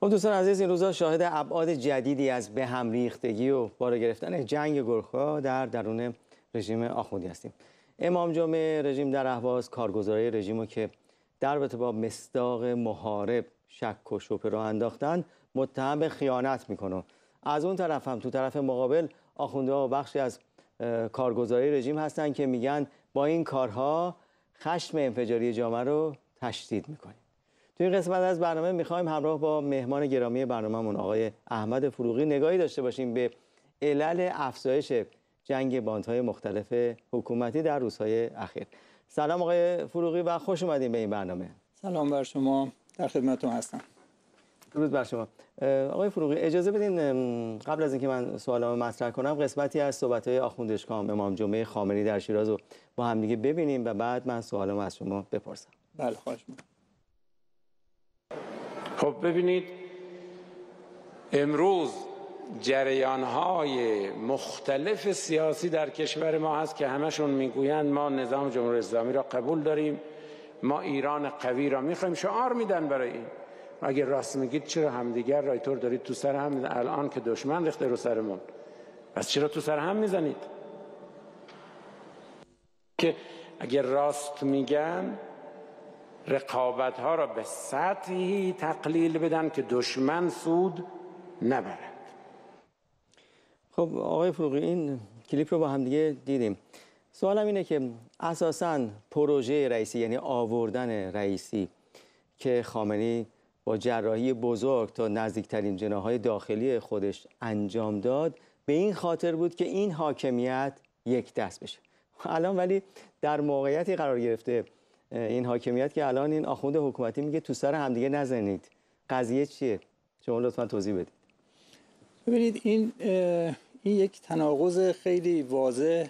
خب دوستان عزیز، این روزها شاهد ابعاد جدیدی از به هم ریختگی و بالا گرفتن جنگ گرگ‌ها در درون رژیم آخوندی هستیم. امام جمعه رژیم در اهواز کارگزارای رژیم رو که در رابطه با مصداق محارب شک و شبهه را انداختن متهم به خیانت میکنه. از اون طرف هم تو طرف مقابل آخوندها بخشی از کارگزارای رژیم هستن که میگن با این کارها خشم انفجاری جامعه رو تشدید میکنیم. تو این قسمت از برنامه میخوایم همراه با مهمان گرامی برنامه‌مون آقای احمد فروغی نگاهی داشته باشیم به علل افزایش جنگ باندهای مختلف حکومتی در روزهای اخیر. سلام آقای فروغی و خوش اومدین به این برنامه. سلام بر شما، در خدمتتون هستم. درود بر شما. آقای فروغی اجازه بدین قبل از اینکه من سوالامو مطرح کنم قسمتی از صحبت‌های آخوند اشکام امام جمعه خامنه‌ای در شیراز رو با هم دیگه ببینیم و بعد من سوالامو از شما بپرسم. بله خواهش می‌کنم. خب ببینید، امروز جریان‌های مختلف سیاسی در کشور ما هست که همشون میگویند ما نظام جمهوری اسلامی را قبول داریم، ما ایران قوی را میخوایم، شعار میدن برای این. اگر راست میگید چرا همدیگر را اینطور دارید تو سر هم میزنید؟ الان که دشمن ریخته رو سرمون، پس چرا تو سر هم میزنید؟ که اگر راست میگن رقابت ها را به سطحی تقلیل بدن که دشمن سود نبرد. خب آقای فروغی این کلیپ رو با هم دیگه دیدیم. سوالم اینه که اساساً پروژه رئیسی، یعنی آوردن رئیسی که خامنه‌ای با جراحی بزرگ تا نزدیکترین جناح‌های داخلی خودش انجام داد، به این خاطر بود که این حاکمیت یک دست بشه. الان ولی در موقعیتی قرار گرفته این حاکمیت که الان این آخوند حکومتی میگه تو سر همدیگه نزنید. قضیه چیه؟ شما لطفاً توضیح بدید. ببینید این یک تناقض خیلی واضح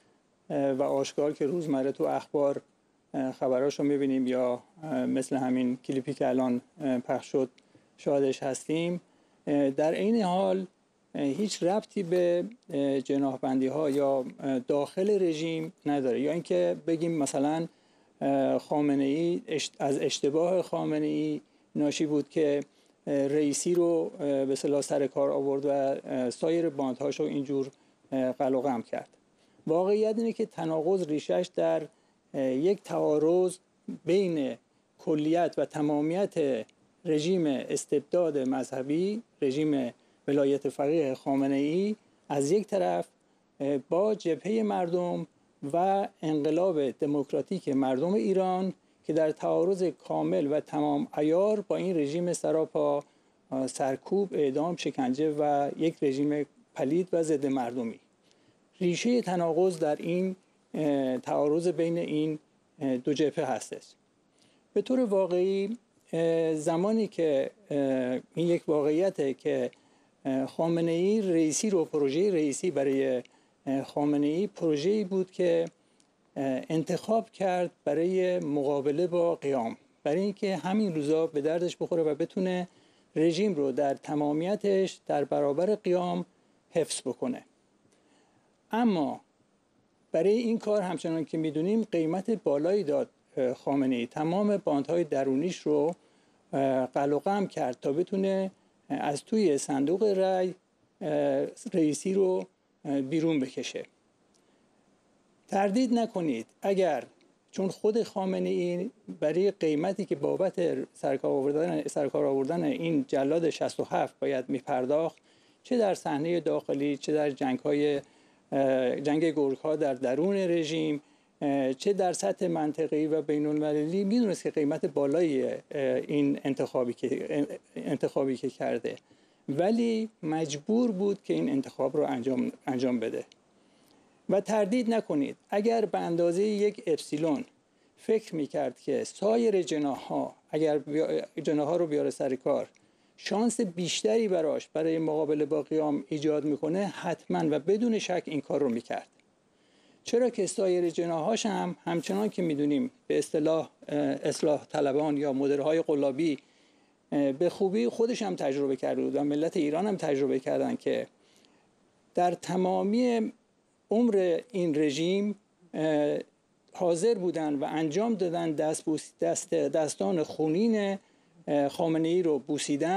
و آشکار که روزمره تو اخبار خبراشو میبینیم یا مثل همین کلیپی که الان پخش شد شاهدش هستیم، در این حال هیچ ربطی به جناح‌بندی ها یا داخل رژیم نداره، یا اینکه بگیم مثلا خامنه‌ای از اشتباه خامنه‌ای ناشی بود که رئیسی رو به اصطلاح سر کار آورد و سایر باندهاشو اینجور قلقم کرد. واقعیت اینه که تناقض ریشش در یک تعارض بین کلیت و تمامیت رژیم استبداد مذهبی، رژیم ولایت فقیه خامنه‌ای از یک طرف با جبهه مردم و انقلاب دموکراتیک مردم ایران که در تعارض کامل و تمام عیار با این رژیم سراپا سرکوب، اعدام، شکنجه و یک رژیم پلید و ضد مردمی. ریشه تناقض در این تعارض بین این دو جبهه هستش. به طور واقعی زمانی که این یک واقعیته که خامنه‌ای رئیسی رو، پروژه رئیسی برای خامنه‌ای پروژه‌ای بود که انتخاب کرد برای مقابله با قیام، برای اینکه همین روزا به دردش بخوره و بتونه رژیم رو در تمامیتش در برابر قیام حفظ بکنه. اما برای این کار همچنان که میدونیم قیمت بالایی داد خامنه‌ای، تمام باندهای درونیش رو قلقم کرد تا بتونه از توی صندوق رای رئیسی رو بیرون بکشه. تردید نکنید اگر چون خود خامنه‌ای برای قیمتی که بابت سرکار آوردن این جلاد 67 باید میپرداخت، چه در صحنه داخلی چه در جنگ گرگ‌ها در درون رژیم، چه در سطح منطقه‌ای و بین‌المللی، میدونست که قیمت بالایی این انتخابی که کرده، ولی مجبور بود که این انتخاب رو انجام بده. و تردید نکنید اگر به اندازه یک اپسیلون فکر میکرد که سایر جناح‌ها اگر جناح‌ها رو بیاره سر کار شانس بیشتری برای مقابله با قیام ایجاد میکنه، حتما و بدون شک این کار رو میکرد. چرا که سایر جناح‌هاش هم همچنان که میدونیم به اصطلاح اصلاح طلبان یا مدرهای قلابی به خوبی خودش هم تجربه کرده بود و ملت ایران هم تجربه کردن که در تمامی عمر این رژیم حاضر بودن و انجام دادن دستان خونین خامنه‌ای رو بوسیدن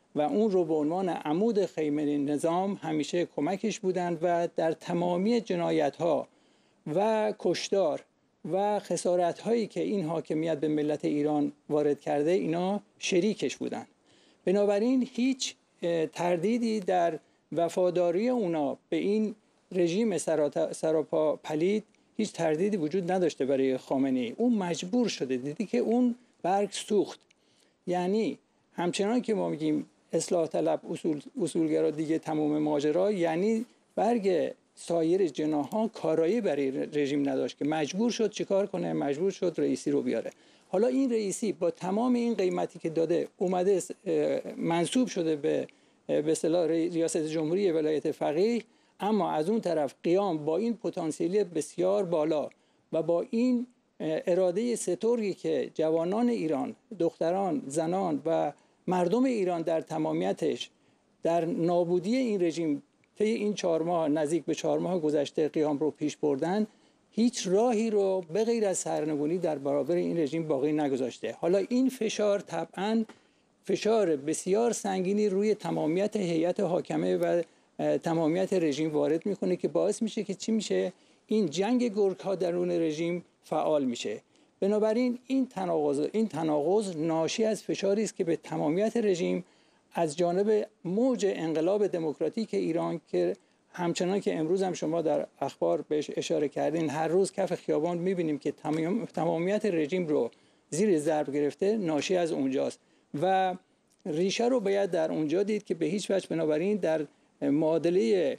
و اون رو به عنوان عمود خیمه نظام همیشه کمکش بودند و در تمامی جنایت‌ها و کشتار و خسارت‌هایی که این حاکمیت به ملت ایران وارد کرده اینا شریکش بودند. بنابراین هیچ تردیدی در وفاداری اونا به این رژیم سراپا پلید هیچ تردیدی وجود نداشته برای خامنه‌ای. اون مجبور شده، دیدی که اون برگ سوخت. یعنی همچنان که ما میگیم اصلاح طلب اصولگرا دیگه تمام ماجرا، یعنی برگ سایر جناح‌ها کارایی برای رژیم نداشت که مجبور شد چیکار کنه؟ مجبور شد رئیسی رو بیاره. حالا این رئیسی با تمام این قیمتی که داده اومده منصوب شده به اصطلاح ریاست جمهوری ولایت فقیه، اما از اون طرف قیام با این پتانسیلی بسیار بالا و با این اراده سترگی که جوانان ایران، دختران، زنان و مردم ایران در تمامیتش در نابودی این رژیم طی این 4 ماه نزدیک به 4 ماه گذشته قیام رو پیش بردن، هیچ راهی رو به غیر از سرنگونی در برابر این رژیم باقی نگذاشته. حالا این فشار طبعاً فشار بسیار سنگینی روی تمامیت هیئت حاکمه و تمامیت رژیم وارد میکنه که باعث میشه که چی میشه؟ این جنگ گرگ‌ها درون رژیم فعال میشه. بنابراین این تناقض ناشی از فشاری است که به تمامیت رژیم از جانب موج انقلاب دموکراتیک ایران که همچنان که امروز هم شما در اخبار بهش اشاره کردین، هر روز کف خیابان میبینیم که تمامیت رژیم رو زیر ضرب گرفته، ناشی از اونجاست و ریشه رو باید در اونجا دید که به هیچ وجه بنابراین در معادله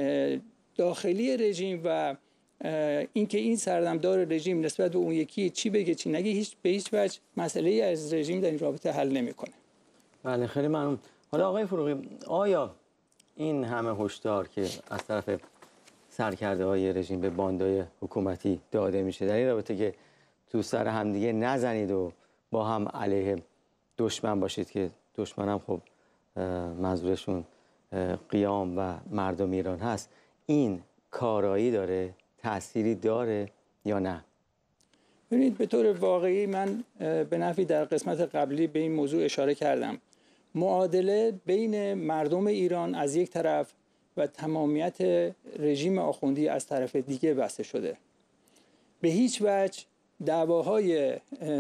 داخلی رژیم و اینکه این سردمدار رژیم نسبت به اون یکی چی بگه چی نگه به هیچ وجه مسئله از رژیم در این رابطه حل نمیکنه. بله خیلی ممنون. حالا آقای فروغی، آیا این همه هشدار که از طرف سرکرده‌های رژیم به باندهای حکومتی داده میشه در این رابطه که تو سر همدیگه نزنید و با هم علیه دشمن باشید که دشمن هم خب منظورشون قیام و مردم ایران هست، این کارایی داره، تأثیری داره یا نه؟ ببینید به طور واقعی من به نفعی در قسمت قبلی به این موضوع اشاره کردم. معادله بین مردم ایران از یک طرف و تمامیت رژیم آخوندی از طرف دیگه بسته شده. به هیچ وجه دعواهای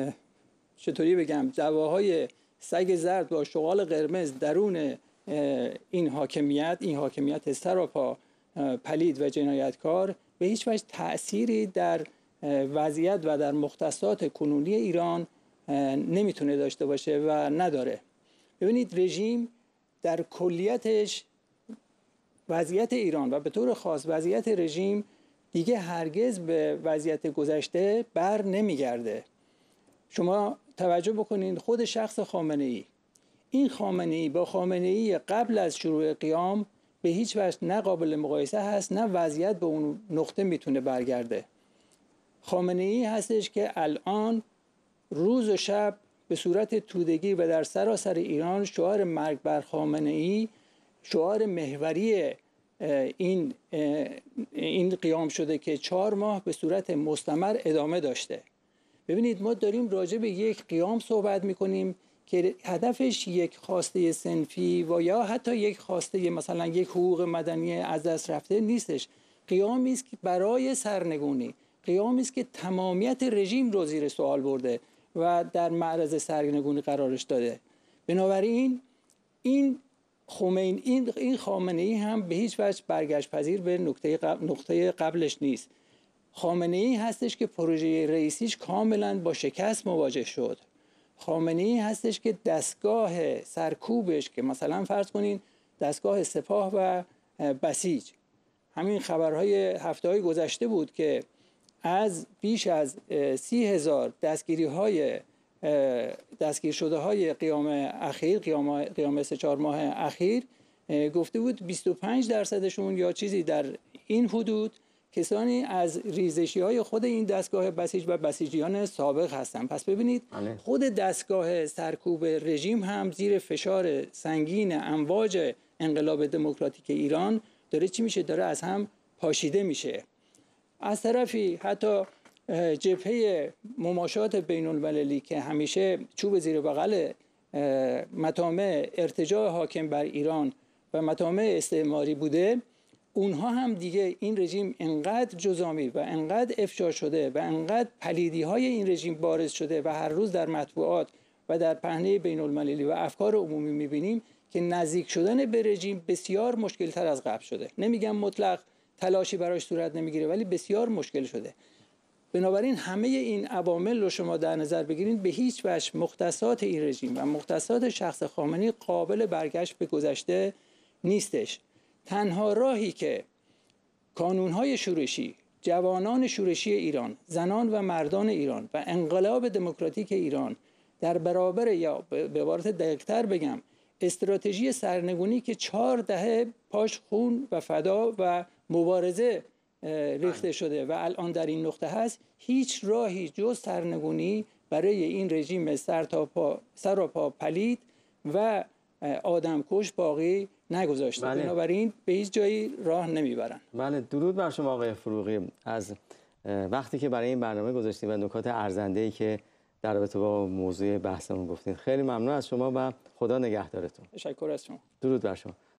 دعواهای سگ زرد با شغال قرمز درون این حاکمیت سراپا پلید و جنایتکار به هیچ وجه تأثیری در وضعیت و در مختصات کنونی ایران نمیتونه داشته باشه و نداره. ببینید رژیم در کلیتش وضعیت ایران و به طور خاص وضعیت رژیم دیگه هرگز به وضعیت گذشته بر نمیگرده. شما توجه بکنین خود شخص خامنه‌ای، این خامنه‌ای با خامنه‌ای قبل از شروع قیام به هیچ وجه نه قابل مقایسه هست، نه وضعیت به اون نقطه میتونه برگرده. خامنه‌ای هستش که الان روز و شب به صورت تودگی و در سراسر ایران شعار مرگ بر خامنه‌ای شعار محوری این قیام شده که 4 ماه به صورت مستمر ادامه داشته. ببینید ما داریم راجع به یک قیام صحبت میکنیم که هدفش یک خواسته صنفی و یا حتی یک خواسته مثلا یک حقوق مدنی از دست رفته نیستش. قیامی است که برای سرنگونی، قیامی است که تمامیت رژیم رو زیر سوال برده و در معرض سرنگونی قرارش داده. بنابراین این خامنه‌ای هم به هیچ وجه برگشت پذیر به نقطه قبلش نیست. خامنه‌ای هستش که پروژه رئیسیش کاملا با شکست مواجه شد. خامنه‌ای هستش که دستگاه سرکوبش که مثلا فرض کنین دستگاه سپاه و بسیج، همین خبرهای هفته‌های گذشته بود که از بیش از 30,000 دستگیر شده های قیام 3-4 ماه اخیر گفته بود 25%شون یا چیزی در این حدود کسانی از ریزشی های خود این دستگاه بسیج و بسیجیان سابق هستند. پس ببینید خود دستگاه سرکوب رژیم هم زیر فشار سنگین امواج انقلاب دموکراتیک ایران داره چی میشه؟ داره از هم پاشیده میشه. از طرفی حتی جبهه مماشات بین المللی که همیشه چوب زیر بغل مطامع ارتجاع حاکم بر ایران و مطامع استعماری بوده، اونها هم دیگه این رژیم انقدر جزامی و انقدر افشا شده و انقدر پلیدی های این رژیم بارز شده و هر روز در مطبوعات و در پهنه بین المللی و افکار عمومی میبینیم که نزدیک شدن به رژیم بسیار مشکل تر از قبل شده. نمیگم مطلق تلاشی براش صورت نمیگیره، ولی بسیار مشکل شده. بنابراین همه این عوامل رو شما در نظر بگیرید، به هیچ وجه مختصات این رژیم و مختصات شخص خامنه‌ای قابل برگشت به گذشته نیستش. تنها راهی که کانونهای شورشی، جوانان شورشی ایران، زنان و مردان ایران و انقلاب دموکراتیک ایران در برابر، یا به عبارت دقیق‌تر بگم، استراتژی سرنگونی که 4 دهه پاش خون و فدا و مبارزه ریخته شده و الان در این نقطه هست، هیچ راهی جز سرنگونی برای این رژیم سر و پا پلید و آدمکش باقی نگذاشته. بله. بنابراین به هیچ جایی راه نمیبرن. بله، درود بر شما آقای فروغی، از وقتی که برای این برنامه گذاشتید و نکات ارزنده‌ای که در رابطه با موضوع بحثمون گفتید. خیلی ممنون از شما و خدا نگهدارتون. تشکر از شما. درود بر شما.